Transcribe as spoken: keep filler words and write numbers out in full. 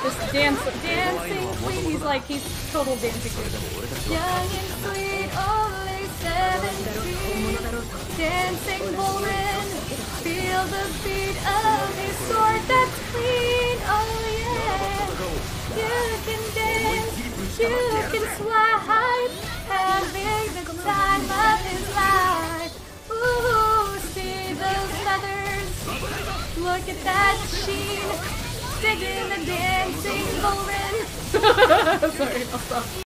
This dance, dancing queen. He's like, he's total dancing queen. Young and sweet, only seventeen. Dancing Vholran, feel the beat of his sword that's clean. Oh yeah, you can dance, you can slide, having the time of his life. Ooh, see those feathers, look at that sheen, digging the dancing Vholran. Sorry, I'll stop.